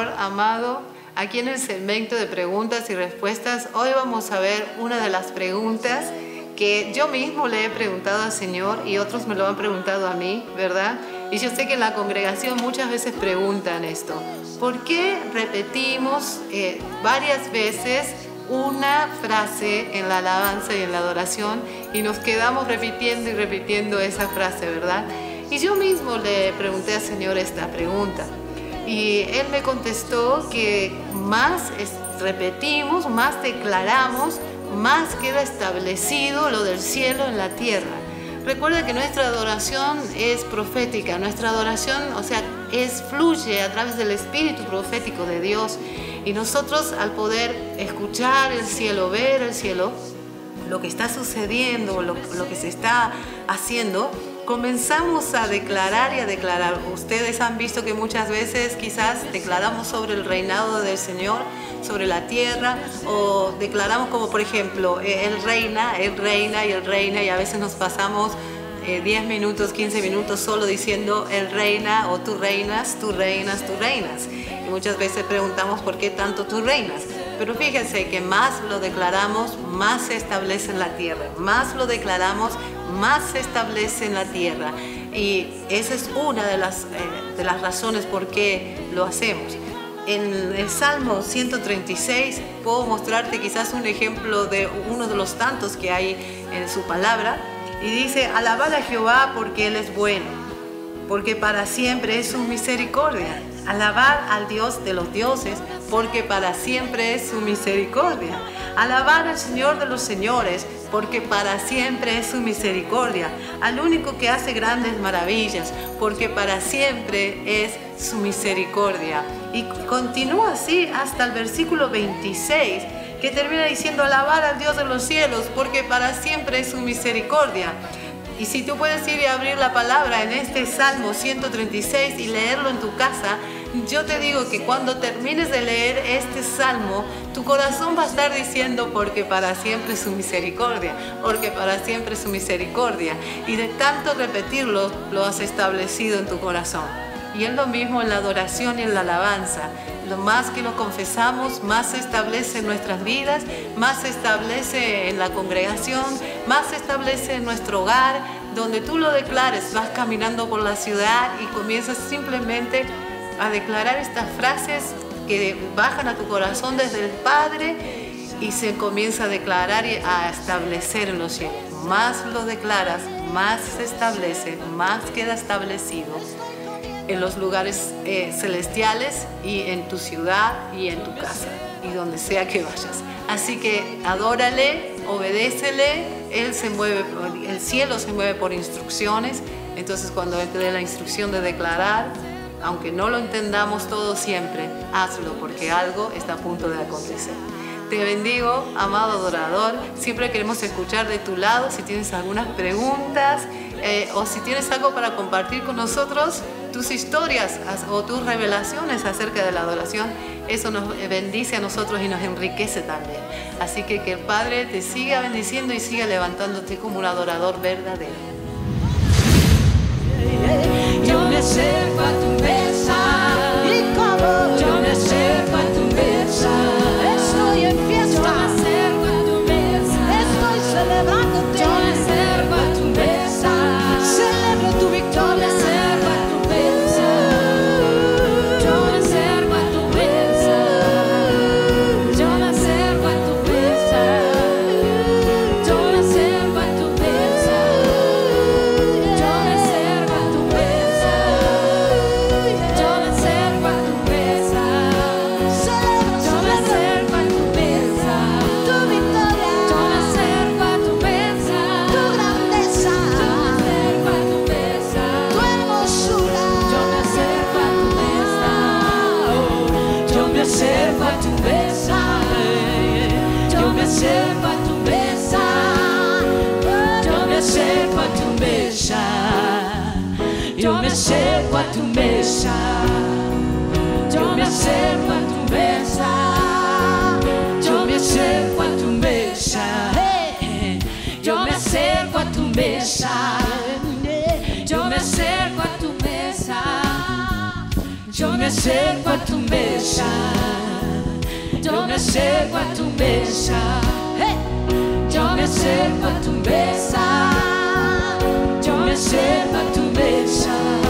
Señor, amado. Aquí en el segmento de preguntas y respuestas, hoy vamos a ver una de las preguntas que yo mismo le he preguntado al Señor y otros me lo han preguntado a mí, ¿verdad? Y yo sé que en la congregación muchas veces preguntan esto. ¿Por qué repetimos varias veces una frase en la alabanza y en la adoración y nos quedamos repitiendo y repitiendo esa frase, ¿verdad? Y yo mismo le pregunté al Señor esta pregunta y Él me contestó que más repetimos, más declaramos, más queda establecido lo del cielo en la tierra. Recuerda que nuestra adoración es profética, nuestra adoración, fluye a través del espíritu profético de Dios. Y nosotros, al poder escuchar el cielo, ver el cielo, lo que está sucediendo, lo que se está haciendo, comenzamos a declarar y a declarar. Ustedes han visto que muchas veces quizás declaramos sobre el reinado del Señor, sobre la tierra, o declaramos como por ejemplo, Él reina y a veces nos pasamos 10 minutos, 15 minutos solo diciendo Él reina o tú reinas, tú reinas, tú reinas. Y muchas veces preguntamos por qué tanto tú reinas. Pero fíjense que más lo declaramos, más se establece en la tierra. Más lo declaramos, más se establece en la tierra. Y esa es una de las razones por qué lo hacemos. En el Salmo 136 puedo mostrarte quizás un ejemplo de uno de los tantos que hay en su palabra. Y dice, alabad a Jehová porque Él es bueno, porque para siempre es su misericordia. Alabad al Dios de los dioses, porque para siempre es su misericordia. Alabad al Señor de los señores, porque para siempre es su misericordia. Al único que hace grandes maravillas, porque para siempre es su misericordia. Y continúa así hasta el versículo 26, que termina diciendo, alabad al Dios de los cielos, porque para siempre es su misericordia. Y si tú puedes ir y abrir la palabra en este Salmo 136 y leerlo en tu casa, yo te digo que cuando termines de leer este Salmo, tu corazón va a estar diciendo, porque para siempre es su misericordia, porque para siempre es su misericordia. Y de tanto repetirlo, lo has establecido en tu corazón. Y es lo mismo en la adoración y en la alabanza. Lo más que lo confesamos, más se establece en nuestras vidas, más se establece en la congregación, más se establece en nuestro hogar. Donde tú lo declares, vas caminando por la ciudad y comienzas simplemente a declarar estas frases que bajan a tu corazón desde el Padre y se comienza a declarar y a establecer en los cielos. Más lo declaras, más se establece, más queda establecido en los lugares celestiales y en tu ciudad y en tu casa y donde sea que vayas. Así que adórale, obedécele, Él se mueve, el cielo se mueve por instrucciones. Entonces cuando Él te dé la instrucción de declarar, aunque no lo entendamos todo siempre, hazlo porque algo está a punto de acontecer. Te bendigo, amado adorador. Siempre queremos escuchar de tu lado si tienes algunas preguntas o si tienes algo para compartir con nosotros, tus historias o tus revelaciones acerca de la adoración. Eso nos bendice a nosotros y nos enriquece también. Así que el Padre te siga bendiciendo y siga levantándote como un adorador verdadero. Yo me acerco a tu mesa y como yo me acerco a tu mesa, estoy en fiesta. Yo me acerco a tu mesa, estoy celebrándote. Yo me acerco a tu mesa, celebro tu victoria. Yo me acerco a tu mesa, yo me acerco a tu mesa, yo me acerco a tu mesa, yo me acerco a tu mesa, yo me acerco a tu mesa, yo me acerco a tu mesa, yo me acerco a tu mesa, tu victoria, yo me acerco a tu mesa, tu grandeza, yo me acerco a tu mesa, tu hermosura, yo me acerco a tu mesa, yo me acerco a tu mesa, yo me acerco a tu mesa, yo me acerco a tu mesa, yo me acerco a tu mesa, yo me acerco a tu mesa, yo me acerco a tu mesa, yo me acerco a tu mesa, yo me acerco a tu mesa, Yo me acerco a tu mesa, yo me acerco a tu mesa, yo me acerco a tu mesa, yo me acerco a tu mesa.